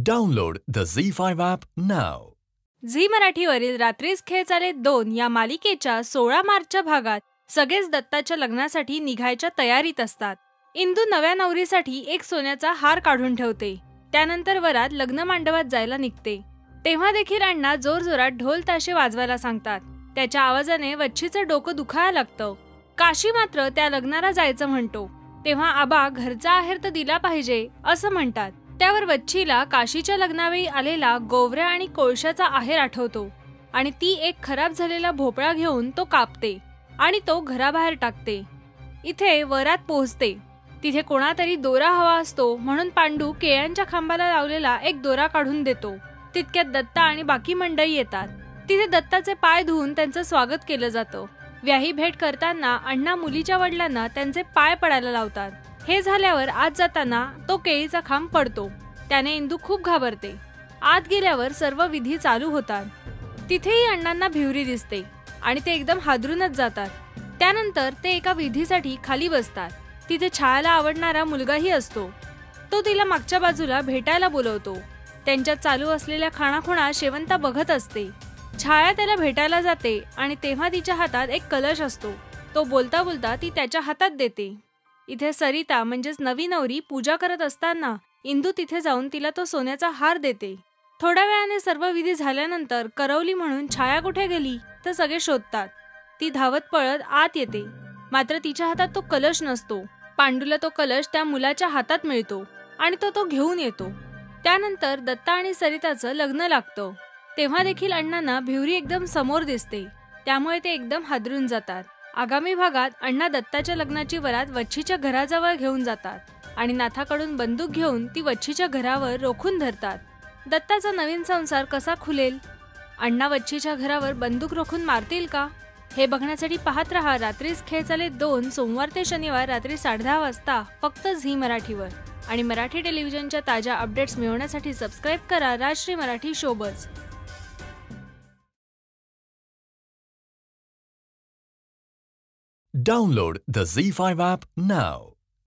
Download the ZEE5 app now. Zee मराठीवरील रात्रीच खेळ चाले 2 या मालिकेच्या 16 मार्चच्या भागात सगळेच दत्ताच्या लग्नासाठी निघायच्या तयारीत असतात. इंदू नव्या नवरीसाठी एक सोन्याचा हार काढून ठेवते. त्यानंतर वरात लग्न मांडवात जायला निघते. तेव्हा देखील अण्णा जोरजोरात ढोल ताशे वाजवायला सांगतात. त्याच्या आवाजाने वच्छीचं डोकं दुखायला लागतं. काशी मात्र त्या लग्नाला जायचं म्हणतो. तेव्हा आबा घरचा आहेर तर दिला पाहिजे असं म्हणतात. त्यावर वच्छीला काशीच्या लग्नावेळी आलेला गोवऱ्या आणि कोळशाचा आहेर आठवतो आणि ती एक खराब झालेला भोपळा घेऊन तो कापते आणि तो घराबाहेर टाकते. इथे वरात पोहोचते. तिथे कोणातरी दोरा हवा असतो म्हणून पांडू केळ्यांच्या खांबाला लावलेला एक दोरा काढून देतो. तितक्यात दत्ता आणि बाकी मंडळी येतात. तिथे दत्ताचे पाय धुवून त्यांचं स्वागत केलं जातं. व्याही भेट करताना अण्णा मुलीच्या वडिलांना त्यांचे पाय पडायला लावतात. हे झाल्यावर आत जाताना तो केळीचा खांब पडतो. त्याने इंदू खूप घाबरते. आत गेल्यावर सर्व विधी चालू होतात. तिथेही अण्णांना भिवरी दिसते आणि ते एकदम हादरूनच जातात. त्यानंतर ते एका विधीसाठी खाली बसतात. तिथे छायाला आवडणारा मुलगाही असतो. तो तिला मागच्या बाजूला भेटायला बोलवतो. त्यांच्यात चालू असलेल्या खाणाखुणा शेवंता बघत असते. छाया त्याला भेटायला जाते आणि तेव्हा तिच्या हातात एक कलश असतो. तो बोलता बोलता ती त्याच्या हातात देते. इथे सरिता म्हणजेच नवी नवरी पूजा करत असताना इंदू तिथे जाऊन तिला तो सोन्याचा हार देते. थोड्या वेळाने सर्व विधी झाल्यानंतर करवली म्हणून छाया कुठे गेली तर सगळे शोधतात. ती धावत पळत आत येते. मात्र तिच्या हातात तो कलश नसतो. पांडूला तो कलश त्या मुलाच्या हातात मिळतो आणि तो घेऊन येतो. त्यानंतर दत्ता आणि सरिताचं लग्न लागतं. तेव्हा देखील अण्णांना भिवरी एकदम समोर दिसते. त्यामुळे ते एकदम हादरून जातात. आगामी भागात अण्णा दत्ताच्या लग्नाची वरात वच्छीच्या घराजवळ घेऊन जातात आणि नाथाकडून बंदूक घेऊन ती वच्छीच्या घरावर रोखून धरतात. दत्ताचा नवीन संसार कसा खुलेल? अण्णा वच्छीच्या घरावर बंदूक रोखून मारतील का? हे बघण्यासाठी पाहत रहा रात्रीच खेळ चाले 2 सोमवार ते शनिवार रात्री 10:30 वाजता फक्त झी मराठीवर. आणि मराठी टेलिव्हिजनच्या ताज्या अपडेट्स मिळवण्यासाठी सबस्क्राईब करा Rajshri Marathi showbuzz. Download the ZEE5 app now.